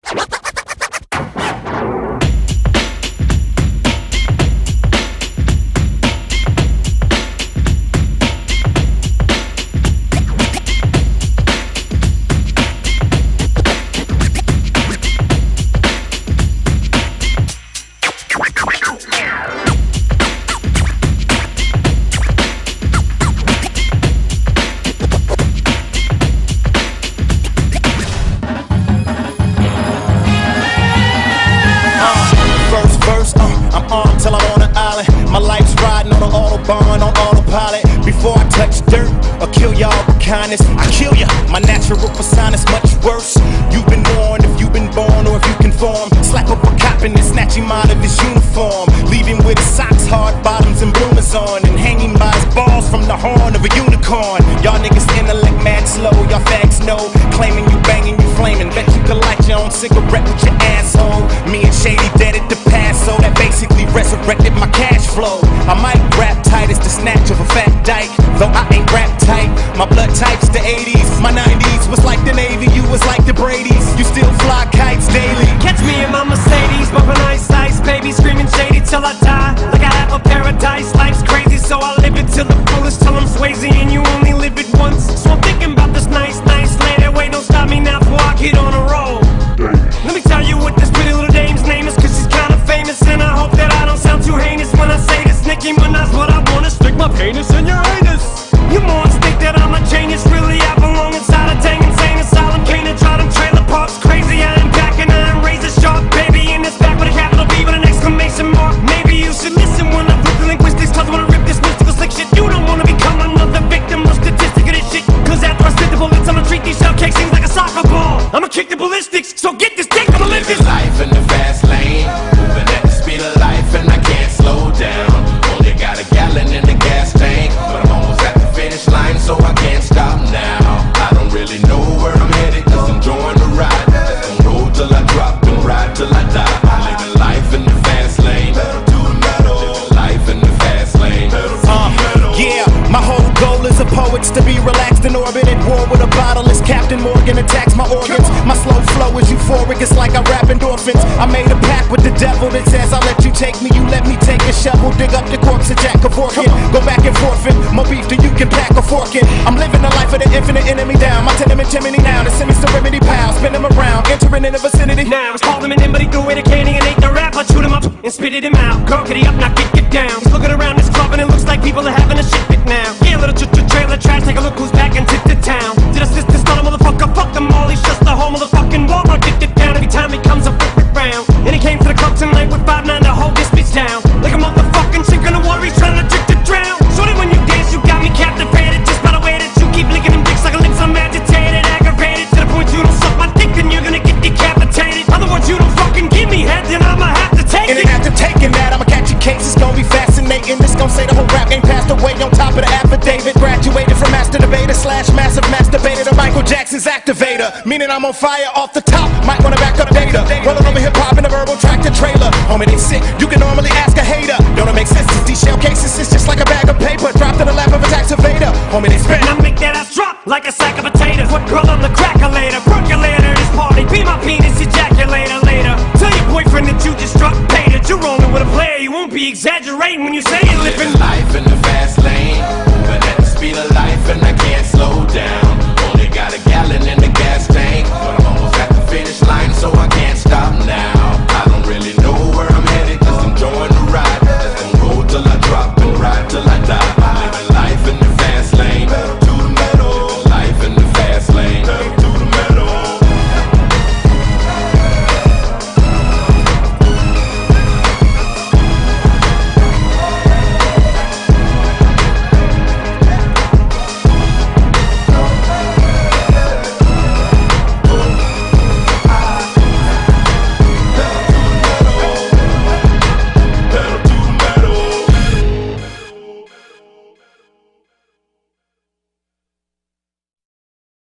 I'm armed till I'm on an island. My life's riding on an autobahn, on autopilot. Before I touch dirt or kill y'all with kindness, I kill ya. My natural persona's much worse. You've been warned if you've been born or if you conform. Slap up a cop and snatch him out of his uniform. Leave him with his socks, hard bottoms and bloomers on, and hanging by his balls from the horn of a unicorn. Y'all niggas intellect mad slow, y'all fags know. Claiming you banging, you flaming. Bet you could light your own cigarette with your asshole. Me and Shady dead at the Paso, that basically resurrected my cash flow. I might rap tight as the snatch of a fat dyke, though I ain't rap tight. My blood type's the 80s, my 90s was like the Navy, you was like the Brady's. You still fly kites daily. Catch me in my Mercedes, bumping ice, ice, baby, screaming Shady till I die. Like I have a paradise, life's crazy, so I live it till the fullest, till I'm Swayze, and you only live it once. So I'm thinking about this nice, nice lady. Wait, don't stop me now before I get on a roll. Let me tell you what this pretty little dame's name is, cause she's kinda famous, and I hope that I don't sound too heinous when I say this. Nicki Minaj, what I wanna stick my penis in your anus. You morons think that I'm a genius, really I belong inside a dang insane asylum. Can't try them trailer parks crazy, I am back and I am razor sharp, baby, in this back with a capital B with an exclamation mark. Maybe you should listen when I flip the linguistics, cause I wanna rip this mystical slick shit. You don't wanna become another victim or statistic of this shit, cause after I spit the bullets I'ma treat these shell casings like a soccer ball. I'ma kick the ballistics, so get this dick, I'ma live this life in the fast lane, moving at the speed of life and I can't slow down. Only got a gallon in the gas tank, but I'm almost at the finish line, so I can't stop now. I don't really know where I'm headed, cause I'm enjoying the ride. Just gonna roll till I drop and ride till I die. I'm living life in the fast lane, living life in the fast lane. Yeah, my whole goal as a poet's to be relaxed in orbit at war with a bottle as Captain Morgan attacks my organs. My slow flow is euphoric, it's like I rap endorphins. I made a pact with the devil that says I'll let you take me, you let me take a shovel, dig up the corpse of Jack Kevorkian. Go back and forfeit, more beef than you can pack a fork in. I'm living the life of the infinite enemy down. My tenement chimney now, the semi-serenity pal. Spin him around, entering in the vicinity. Now it's called him an in, but he threw away the candy and ate the rap. I chewed him up and spitted him out. Girl, get up, now get down. He's looking around this club and it looks like people are having a shit fit now. Yeah, little trailer trash, take a look who's back into the town. Did I sister start a motherfucker? Fuck them all, he's just the whole motherfucking Walmart. Get it down every time he comes up round. And he came to the club tonight with 5'9" to hold this bitch down. Like a motherfucking sink in the water, he's trying to trick to drown. Shorty, when you dance, you got me captivated. Just by the way that you keep licking them dicks like a lips, I'm agitated, aggravated. To the point you don't suck my dick, then you're gonna get decapitated. Otherwise, you don't fucking give me head, then I'ma have to take it. And after taking that, I'ma catch your case, it's gonna be fascinating. This gon' say the whole rap game passed away on top of the affidavit. Graduated from master debater / massive masturbator to Michael Jackson's activator. Meaning I'm on fire off the top, might wanna back up data. Rolling over hip-hop in a verbal tractor trailer. Homie, they sick, you can normally ask a hater. Don't it make sense? These shell cases is just like a bag of paper dropped in the lap of a tax evader. Homie, they spit. And I make that ass drop like a sack of potatoes. What girl, I'm the crackulator, percolator, this party. Be my penis ejaculator later. Tell your boyfriend that you just struck, paid it. You're rolling with a player, you won't be exaggerating when you say you're living life in the